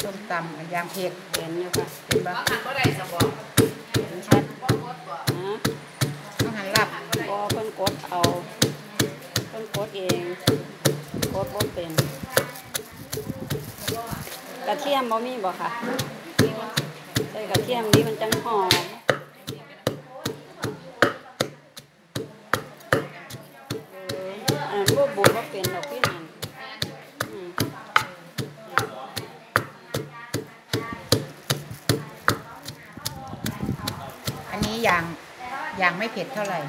ส้มตำยางเผ็ดเห็นอยู่ค่ะเห็นปะก็ได้สบองเห็นชัดต้องหันหลับก็เพิ่นกดเอาเพิ่นกดเองกดบ่เป็นกระเทียมบ่มีบ่ค่ะใส่กระเทียมนี้มันจังหอมอันนั้นบ่บ่เป็นดอกพี่นั่นอันนี้อย่างไม่เผ็ดเท่าไหร่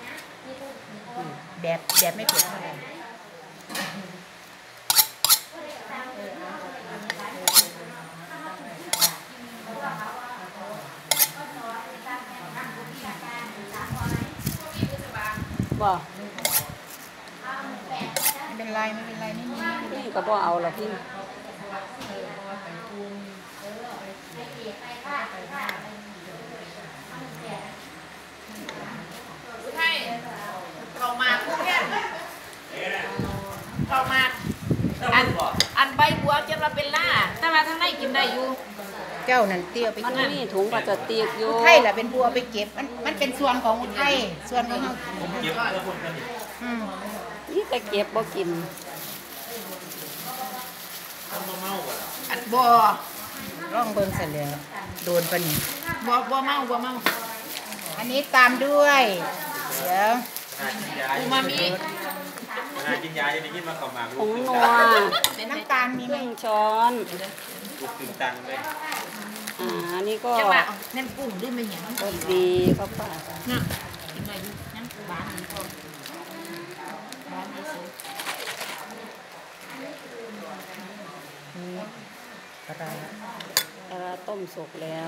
แบบไม่เผ็ดเท่าไหร่บ่ไม่เป็นไรนี่ก็บ่เอาละพี่เข้ามาคู่แค่เข้ามาอันใบบัวจะมาเป็นล่าแต่มาทั้งในกินได้อยู่เจ้านั่นเตี้ยไปมันมีถุงพลาสติกอยู่ไทยแหละเป็นบัวไปเก็บมันเป็นส่วนของอุทัยส่วนของเราเก็บแล้วคนกันนี่แต่เก็บบ่กินอันบัวร่องเบิ่งเสร็จแล้วโดนปะนี่บัวเมาอันนี้ตามด้วยเดี๋ยวอูมามิกินยาจะได้กินมาเข้ามาผงนัวน้ำตาลมีไหมช้อนลูกถึงตังเลยนี่ก็นั่นกุ้งด้วยมันอย่างก็ดีก็ป่าน่ะกินหน่อยนั่นบ้านนี้ก็บ้านนี้สิอะไรต้มสุกแล้ว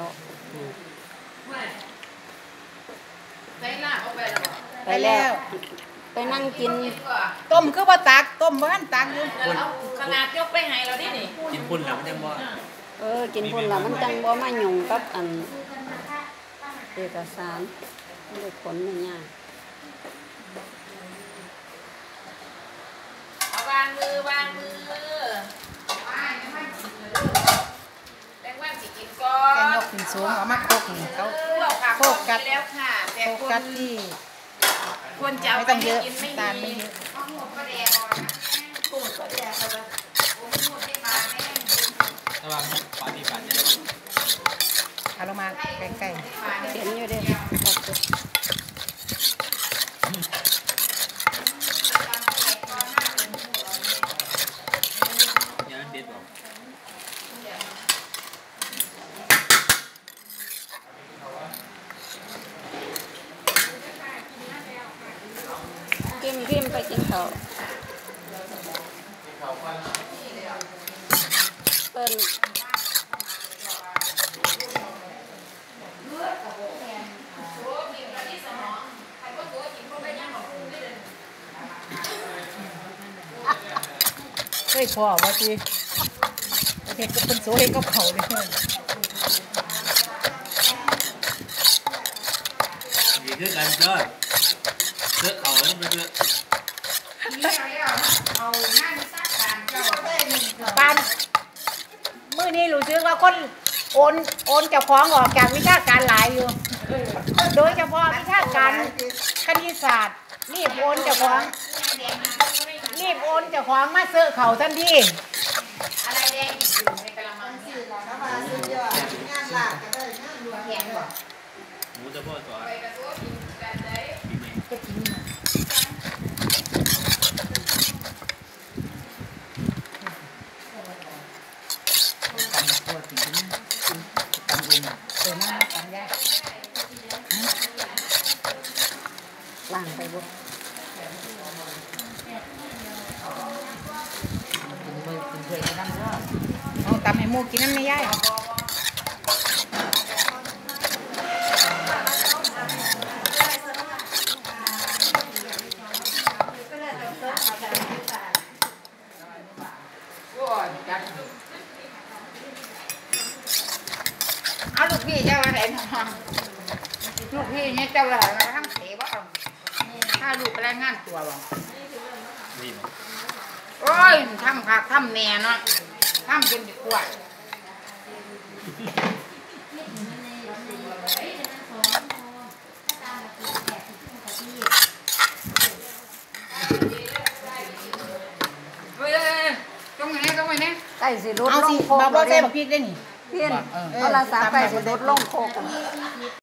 ไปแล้วไปนั่งกินต้มคือบ่ตักต้มบ้านตักอยู่ขนาดยกไปให้เราดินี่กินปุ่นแล้วมันยังบ่กินพุ่นแล้วมันจังบ่มายุ่งกับอันเอกสารไม่ได้ผลไม่ยากเอาวางมือแตงว่าสิกินก่อนแกงยกขึ้นสูงเอามาโคกนี่เขาโคกกัดแล้วค่ะแต่โคกกัดที่ควรจะไม่ต้องเยอะตาลไม่เยอะระวังปานี่ปานี่เอาลงมาใกล้ๆเห็นอยู่ดิยังเด็ดบ่พิมไปกินข้าวเปิ้ลเฮ้ยพอว่าสิเห็ดเป็นโซ่เห็ดกับเขาเลยดีขึ้นกันเจ้าเสื้อเขาแล้วมันเยอะปานมื้อนี้รู้สึกว่าคนโอนเจ้าของออกจากวิชาการหลายอยู่โดยเฉพาะวิชาการคณิตศาสตร์รีบโอนเจ้าของมาเสื้อเขาทันทีอะไรแดงอยู่ในกระมังสื่อเราถ้ามาสื่อยอดงานหลักก็ได้งานรวมแข็งหรอหมูจะพ่อสอนไปกระโดดกินกันเลยก็กินมาล้างไปบุกกินเพื่อนน้ำเนาะเอาตำให้หมูกินน้ำไม่ย่ายเอาลูกพี่เจ้าอะไรลูกพี่เนี่ยเจ้าอะไรมาทั้งเสียบ้างถ้าลูกไปรายงานตัวบ้างโอ้ยทำผักทำแหน่เนาะทำเป็นดีกว่าไก่สิรุดเอาลสิงโคกบ่แล้วใส่เด้บักพริกได้นี่เพี้ยนโทรศัพท์ไก่สิรุดลงโคก